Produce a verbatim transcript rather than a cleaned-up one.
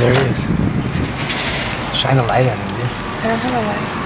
There he is. Shine a light on him, dude. I don't have a light.